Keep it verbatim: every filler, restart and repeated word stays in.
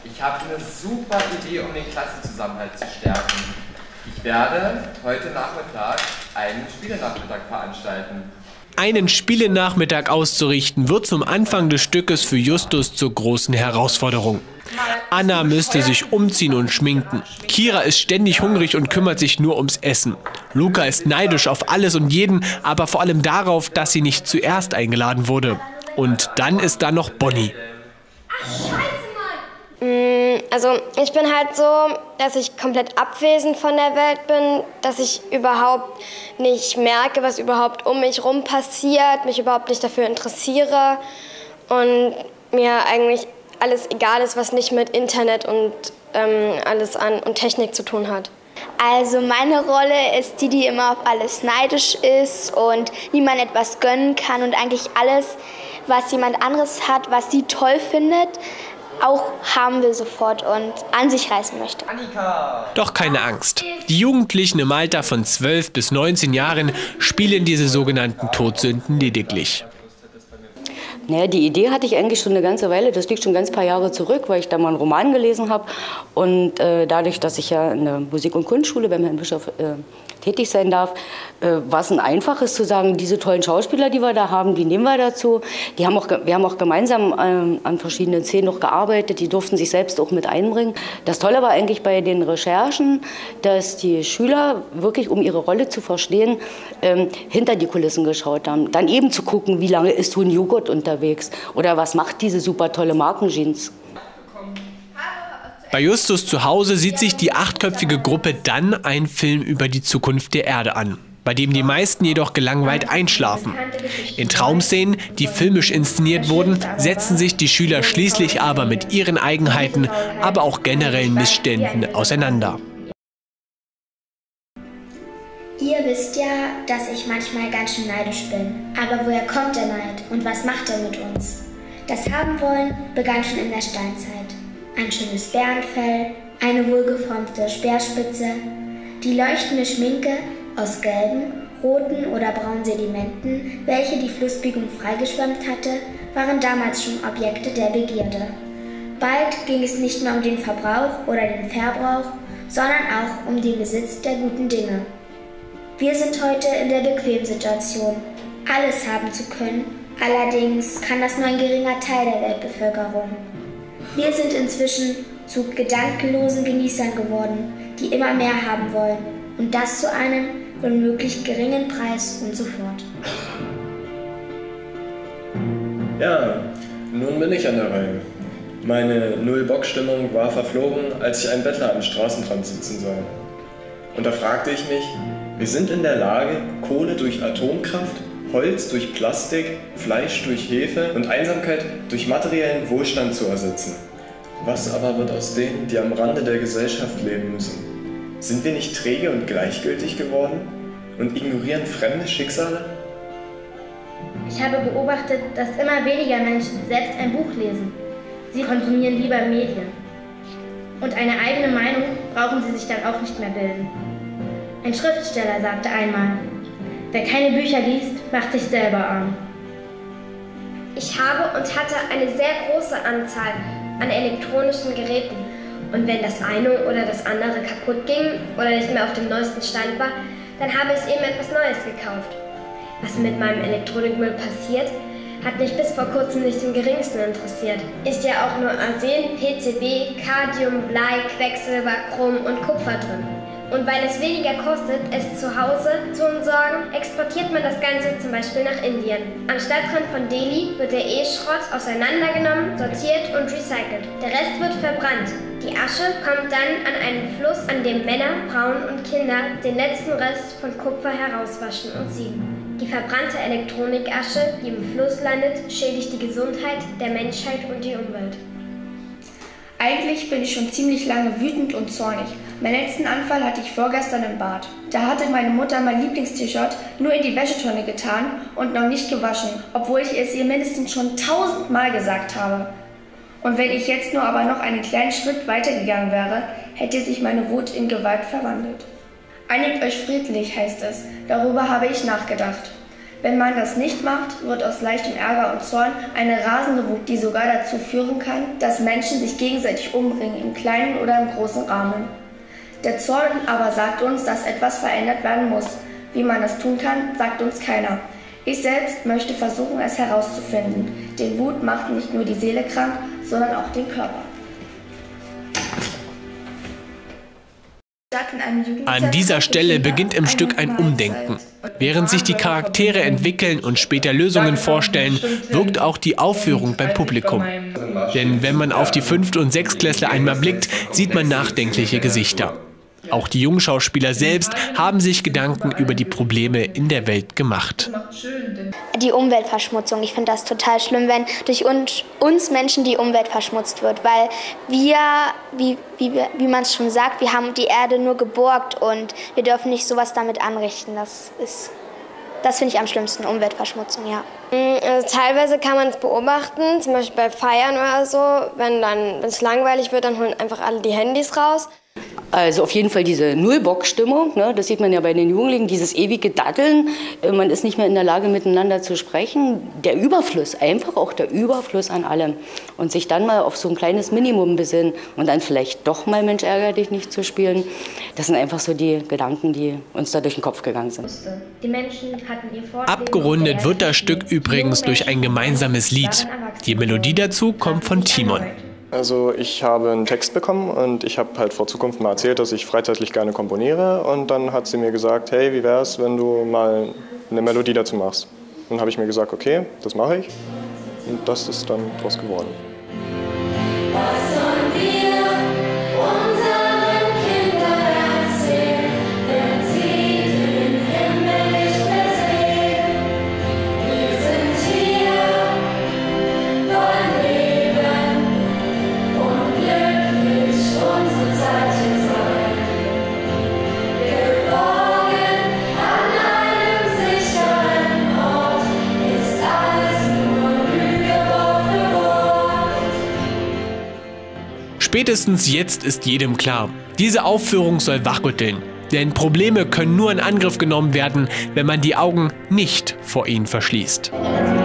Ich habe eine super Idee, um den Klassenzusammenhalt zu stärken. Ich werde heute Nachmittag einen Spielenachmittag veranstalten. Einen Spielenachmittag auszurichten, wird zum Anfang des Stückes für Justus zur großen Herausforderung. Anna müsste sich umziehen und schminken. Kira ist ständig hungrig und kümmert sich nur ums Essen. Luca ist neidisch auf alles und jeden, aber vor allem darauf, dass sie nicht zuerst eingeladen wurde. Und dann ist da noch Bonnie. Also ich bin halt so, dass ich komplett abwesend von der Welt bin, dass ich überhaupt nicht merke, was überhaupt um mich rum passiert, mich überhaupt nicht dafür interessiere und mir eigentlich alles egal ist, was nicht mit Internet und ähm, alles an und Technik zu tun hat. Also meine Rolle ist die, die immer auf alles neidisch ist und niemand etwas gönnen kann und eigentlich alles, was jemand anderes hat, was sie toll findet, auch haben will sofort und an sich reißen möchte. Doch keine Angst. Die Jugendlichen im Alter von zwölf bis neunzehn Jahren spielen diese sogenannten Todsünden lediglich. Naja, die Idee hatte ich eigentlich schon eine ganze Weile, das liegt schon ganz paar Jahre zurück, weil ich da mal einen Roman gelesen habe. Und äh, dadurch, dass ich ja in der Musik- und Kunstschule beim Herrn Bischof äh, tätig sein darf, äh, war es ein einfaches zu sagen, diese tollen Schauspieler, die wir da haben, die nehmen wir dazu. Die haben auch, wir haben auch gemeinsam ähm, an verschiedenen Szenen noch gearbeitet, die durften sich selbst auch mit einbringen. Das Tolle war eigentlich bei den Recherchen, dass die Schüler wirklich, um ihre Rolle zu verstehen, ähm, hinter die Kulissen geschaut haben. Dann eben zu gucken, wie lange ist so ein Joghurt unterwegs oder was macht diese super tolle Markenjeans. Bei Justus zu Hause sieht sich die achtköpfige Gruppe dann einen Film über die Zukunft der Erde an, bei dem die meisten jedoch gelangweilt einschlafen. In Traumszenen, die filmisch inszeniert wurden, setzen sich die Schüler schließlich aber mit ihren Eigenheiten, aber auch generellen Missständen auseinander. Ihr wisst ja, dass ich manchmal ganz schön neidisch bin. Aber woher kommt der Neid und was macht er mit uns? Das Haben-Wollen begann schon in der Steinzeit. Ein schönes Bärenfell, eine wohlgeformte Speerspitze, die leuchtende Schminke aus gelben, roten oder braunen Sedimenten, welche die Flussbiegung freigeschwemmt hatte, waren damals schon Objekte der Begierde. Bald ging es nicht mehr um den Verbrauch oder den Verbrauch, sondern auch um den Besitz der guten Dinge. Wir sind heute in der Bequemsituation, alles haben zu können, allerdings kann das nur ein geringer Teil der Weltbevölkerung. Wir sind inzwischen zu gedankenlosen Genießern geworden, die immer mehr haben wollen und das zu einem womöglich geringen Preis und so fort. Ja, nun bin ich an der Reihe. Meine Null-Bock-Stimmung war verflogen, als ich einen Bettler am Straßenrand sitzen sah. Und da fragte ich mich, wir sind in der Lage, Kohle durch Atomkraft, Holz durch Plastik, Fleisch durch Hefe und Einsamkeit durch materiellen Wohlstand zu ersetzen. Was aber wird aus denen, die am Rande der Gesellschaft leben müssen? Sind wir nicht träge und gleichgültig geworden und ignorieren fremde Schicksale? Ich habe beobachtet, dass immer weniger Menschen selbst ein Buch lesen. Sie konsumieren lieber Medien. Und eine eigene Meinung brauchen sie sich dann auch nicht mehr bilden. Ein Schriftsteller sagte einmal, wer keine Bücher liest, macht sich selber arm. Ich habe und hatte eine sehr große Anzahl an elektronischen Geräten. Und wenn das eine oder das andere kaputt ging oder nicht mehr auf dem neuesten Stand war, dann habe ich eben etwas Neues gekauft. Was mit meinem Elektronikmüll passiert, hat mich bis vor kurzem nicht im geringsten interessiert. Ist ja auch nur Arsen, P C B, Cadmium, Blei, Quecksilber, Chrom und Kupfer drin. Und weil es weniger kostet, es zu Hause zu entsorgen, exportiert man das Ganze zum Beispiel nach Indien. Am Stadtrand von Delhi wird der E-Schrott auseinandergenommen, sortiert und recycelt. Der Rest wird verbrannt. Die Asche kommt dann an einen Fluss, an dem Männer, Frauen und Kinder den letzten Rest von Kupfer herauswaschen und sieben. Die verbrannte Elektronikasche, die im Fluss landet, schädigt die Gesundheit der Menschheit und die Umwelt. Eigentlich bin ich schon ziemlich lange wütend und zornig. Meinen letzten Anfall hatte ich vorgestern im Bad. Da hatte meine Mutter mein Lieblingst-T-Shirt nur in die Wäschetonne getan und noch nicht gewaschen, obwohl ich es ihr mindestens schon tausendmal gesagt habe. Und wenn ich jetzt nur aber noch einen kleinen Schritt weitergegangen wäre, hätte sich meine Wut in Gewalt verwandelt. Einigt euch friedlich, heißt es. Darüber habe ich nachgedacht. Wenn man das nicht macht, wird aus leichtem Ärger und Zorn eine rasende Wut, die sogar dazu führen kann, dass Menschen sich gegenseitig umbringen, im kleinen oder im großen Rahmen. Der Zorn aber sagt uns, dass etwas verändert werden muss. Wie man das tun kann, sagt uns keiner. Ich selbst möchte versuchen, es herauszufinden. Denn Wut macht nicht nur die Seele krank, sondern auch den Körper. An dieser Stelle beginnt im Stück ein Umdenken. Während sich die Charaktere entwickeln und später Lösungen vorstellen, wirkt auch die Aufführung beim Publikum. Denn wenn man auf die Fünft- und Sechstklässler einmal blickt, sieht man nachdenkliche Gesichter. Auch die Jungschauspieler selbst haben sich Gedanken über die Probleme in der Welt gemacht. Die Umweltverschmutzung, ich finde das total schlimm, wenn durch uns Menschen die Umwelt verschmutzt wird, weil wir, wie, wie, wie man es schon sagt, wir haben die Erde nur geborgt und wir dürfen nicht sowas damit anrichten. Das ist, das finde ich am schlimmsten, Umweltverschmutzung, ja. Also teilweise kann man es beobachten, zum Beispiel bei Feiern oder so, wenn dann, wenn es langweilig wird, dann holen einfach alle die Handys raus. Also auf jeden Fall diese Null-Bock-Stimmung, ne? Das sieht man ja bei den Jugendlichen, dieses ewige Datteln. Man ist nicht mehr in der Lage, miteinander zu sprechen. Der Überfluss, einfach auch der Überfluss an allem. Und sich dann mal auf so ein kleines Minimum besinnen und dann vielleicht doch mal Mensch, ärgere dich nicht zu spielen. Das sind einfach so die Gedanken, die uns da durch den Kopf gegangen sind. Die Menschen hatten ihr Fortleben Abgerundet wird das Stück übrigens durch ein gemeinsames Lied. Die Melodie dazu kommt von Timon. Also ich habe einen Text bekommen und ich habe halt vor Zukunft mal erzählt, dass ich freizeitlich gerne komponiere. Und dann hat sie mir gesagt, hey, wie wär's, wenn du mal eine Melodie dazu machst? Und dann habe ich mir gesagt, okay, das mache ich. Und das ist dann draus geworden. Was sollen wir unseren Kindern erzählen, wenn sie den Himmel nicht mehr sehen? Wir sind hier, wollen leben und glücklich unsere Zeit hier sein. Geborgen an einem sicheren Ort ist alles nur Lüge, Wort für Wort. Spätestens jetzt ist jedem klar, diese Aufführung soll wachrütteln. Denn Probleme können nur in Angriff genommen werden, wenn man die Augen nicht vor ihnen verschließt.